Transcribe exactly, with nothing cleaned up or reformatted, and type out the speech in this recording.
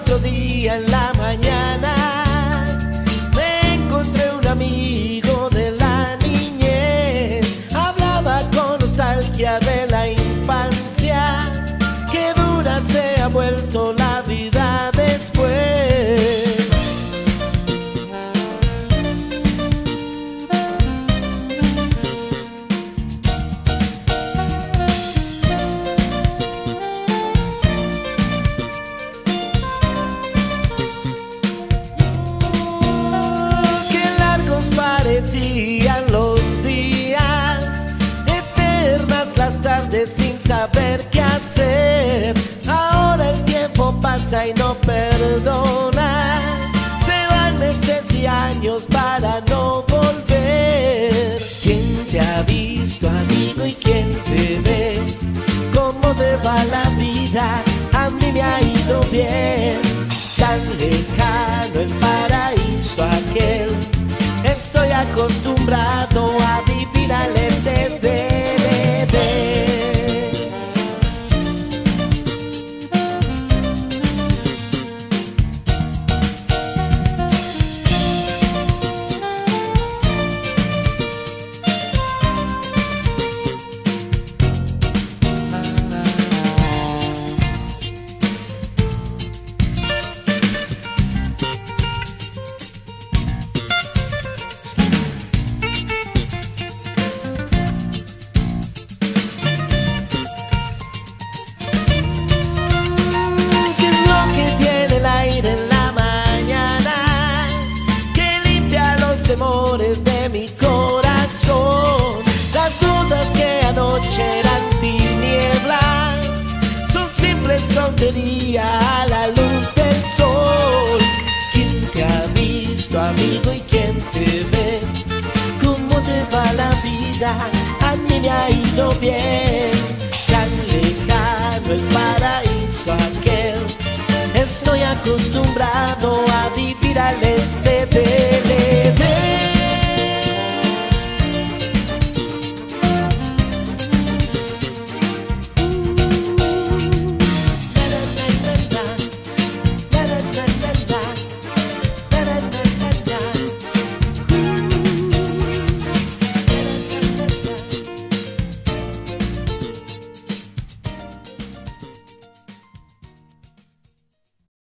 otro día en la mañana me encontré un amigo de la niñez. Hablaba con nostalgia de la infancia, que dura se ha vuelto la vida después. Parecían los días, eternas las tardes sin saber qué hacer. Ahora el tiempo pasa y no perdona, se van meses y años para no volver. ¿Quién te ha visto, amigo, y quién te ve? ¿Cómo te va la vida? A mí me ha ido bien. Tan lejano el paraíso aquel, estoy acostumbrado a vivir al de, de, de, de. En la mañana que limpia los temores de mi corazón. Las dudas que anoche eran tinieblas son simples tonterías a la luz del sol. ¿Quién te ha visto, amigo, y quién te ve? ¿Cómo te va la vida? A mí me ha ido bien. Tan lejano el paraíso aquel, estoy acostumbrado